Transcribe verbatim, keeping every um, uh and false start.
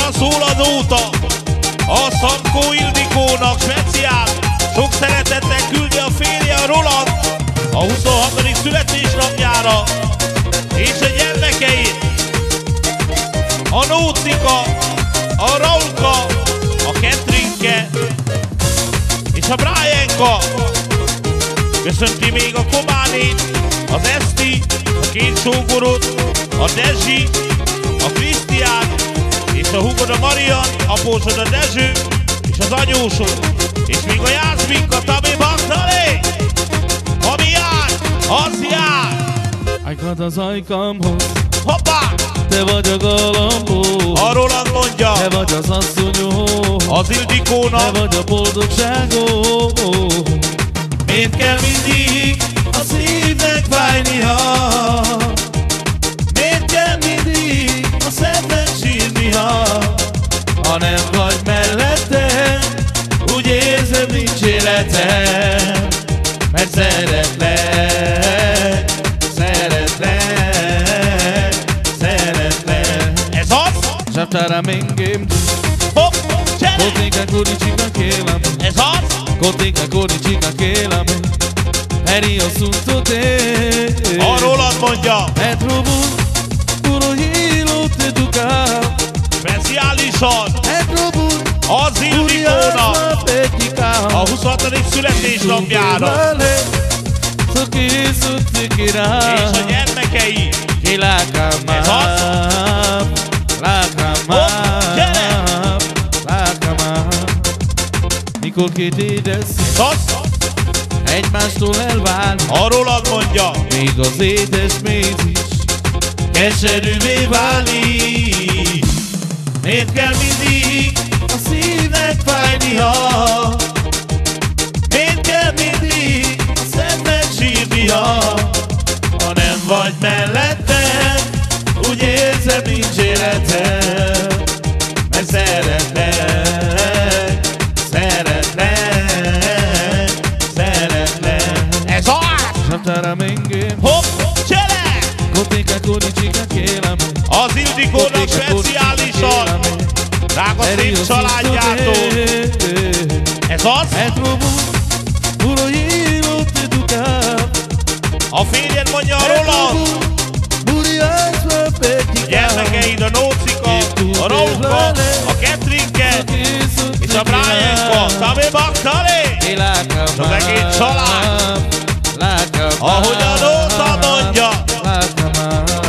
Dalosan szól az óta, a Szankó Ildikónak speciál. Sok szeretettel küldi a férje, a Roland, a huszonhatodik születésnapjára, és a gyermekeit, a Nócika, a Raulka, a Ketrinke és a Brianka. Köszönti még a Kománét, az Eszti, a két sógorot, a Dezsi, a Krisztián és a húgod a Marian, apósod a Dezső és az anyósod, és még a Jászminka, Tabi Baktali, ami jár, az jár. Ajkad az ajkamhoz, Hoppá! te vagy a galambó, A Roland mondja, te vagy az asszonyó, az Ildikónak, te vagy a boldogságó. miért kell mindig a szívnek fájnia? Miért kell mindig a szednek sírnia? Ha nem vagy mellettem, úgy érzem nincs életem. Mert szeretlek, szeretlek, szeretlek. Ez az? Żabczara mingim, Hopp, gyere! kotika kuricika kélam, Ez az? kotika kuricika kélam, heri assunto te. A Roland mondja, E trovo puro hilo te ducal, speciálisan e trovo az Ildikónak a huszonhatodik születésnapjára, és a gyermekei. Ez az? Hopp, gyere! Mikor két édes Ez az? egymástól elválni, A Roland mondja, még az édes méz is keserűvé válik. Miért kell mindig a szívnek fájnia? Miért kell mindig a szemnek sírnia? Ha nem vagy mellettem, úgy érzem nincs életem. Mert szeretlek, szeretlek, szeretlek. Ez az! Żabczara mingim, Hopp, gyere! kotika kuricika kélam, Az Ildikónak speciálisan, drága szép családjától. Ez az? e trovo puro hilo te ducal, A férjed mondja a Roland, a gyermekeid, a Nócika, a Raulka, a Ketrinke és a Brianka, Tabi Baktali, és az egész család, ahogy a Nóta mondja.